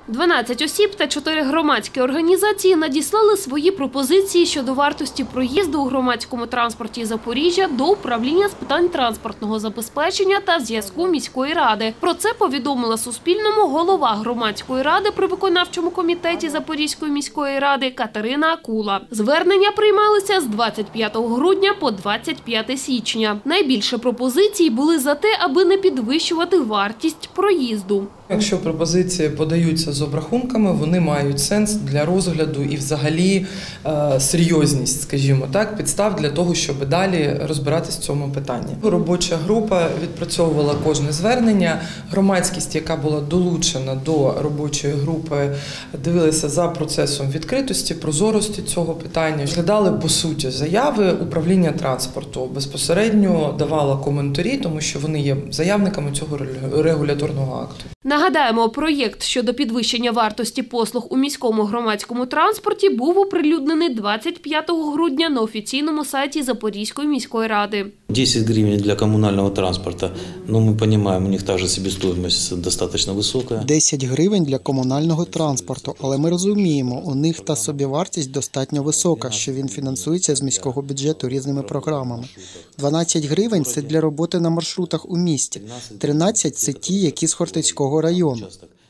12 осіб та 4 громадські організації надіслали свої пропозиції щодо вартості проїзду у громадському транспорті Запоріжжя до управління з питань транспортного забезпечення та зв'язку міської ради. Про це повідомила Суспільному голова громадської ради при виконавчому комітеті Запорізької міської ради Катерина Акула. Звернення приймалися з 25 грудня по 25 січня. Найбільше пропозицій були за те, аби не підвищувати вартість проїзду. Якщо пропозиції подаються з обрахунками, вони мають сенс для розгляду і взагалі серйозність, скажімо так, підстав для того, щоб далі розбиратися в цьому питанні. Робоча група відпрацьовувала кожне звернення, громадськість, яка була долучена до робочої групи, дивилася за процесом відкритості, прозорості цього питання, розглядали по суті заяви управління транспорту, безпосередньо давала коментарі, тому що вони є заявниками цього регуляторного акту. Нагадаємо, проєкт щодо підвищення вартості послуг у міському громадському транспорті був оприлюднений 25 грудня на офіційному сайті Запорізької міської ради. 10 гривень для комунального транспорту, ну ми розуміємо, у них також собівартість достатньо висока. 10 гривень для комунального транспорту, але ми розуміємо, у них та собівартість достатньо висока, що він фінансується з міського бюджету різними програмами. 12 гривень – це для роботи на маршрутах у місті, 13 – це ті, які з Хортицького району.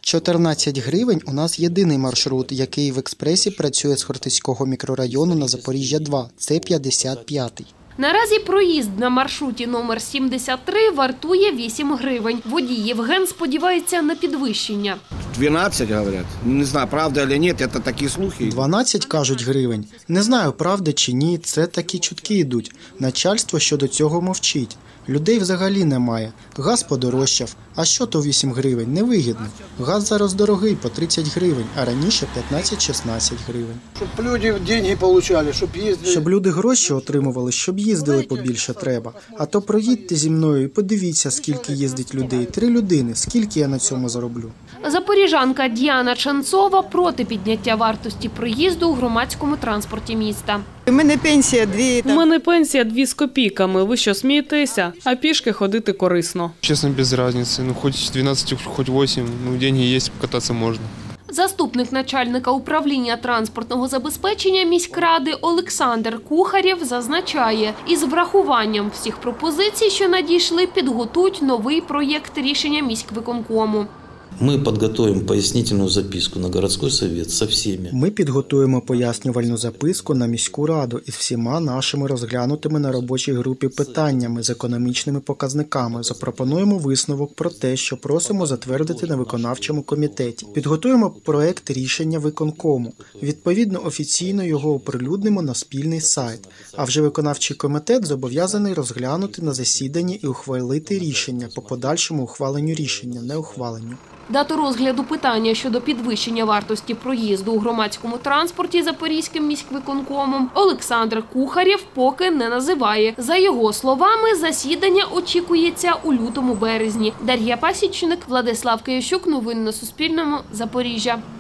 14 гривень – у нас єдиний маршрут, який в експресі працює з Хортицького мікрорайону на Запоріжжя-2. Це 55-й. Наразі проїзд на маршруті номер 73 вартує 8 гривень. Водій Євген сподівається на підвищення. 12, говорять. Не знаю, правда чи ні, це такі слухи. 12, кажуть, гривень. Не знаю, правда чи ні, це такі чутки йдуть. Начальство щодо цього мовчить. Людей взагалі немає. Газ подорожчав. А що то 8 гривень? Невигідно. Газ зараз дорогий, по 30 гривень, а раніше 15-16 гривень. Щоб люди гроші отримали, щоб їздили. Щоб люди гроші отримували, щоб їздили побільше треба. А то проїдьте зі мною і подивіться, скільки їздить людей. 3 людини. Скільки я на цьому зароблю? Запоріжанка Діана Ченцова проти підняття вартості проїзду у громадському транспорті міста. У мене пенсія 2 з копійками. Ви що, смієтеся? А пішки ходити корисно. Чесно, без різниці. Ну, хоч 12, хоч 8, ну, деньги є, покататися можна. Заступник начальника управління транспортного забезпечення міськради Олександр Кухарєв зазначає, із врахуванням всіх пропозицій, що надійшли, підготують новий проєкт рішення міськвиконкому. Ми підготуємо пояснювальну записку на городський совет з всіма. Ми підготуємо пояснювальну записку на міську раду із всіма нашими розглянутими на робочій групі питаннями з економічними показниками. Запропонуємо висновок про те, що просимо затвердити на виконавчому комітеті. Підготуємо проект рішення виконкому. Відповідно, офіційно його оприлюднимо на спільний сайт. А вже виконавчий комітет зобов'язаний розглянути на засіданні і ухвалити рішення по подальшому ухваленню рішення, не ухваленню. Дату розгляду питання щодо підвищення вартості проїзду у громадському транспорті Запорізьким міськвиконкомом Олександр Кухарєв поки не називає. За його словами, засідання очікується у лютому-березні. Дар'я Пасічник, Владислав Киящук. Новини на Суспільному. Запоріжжя.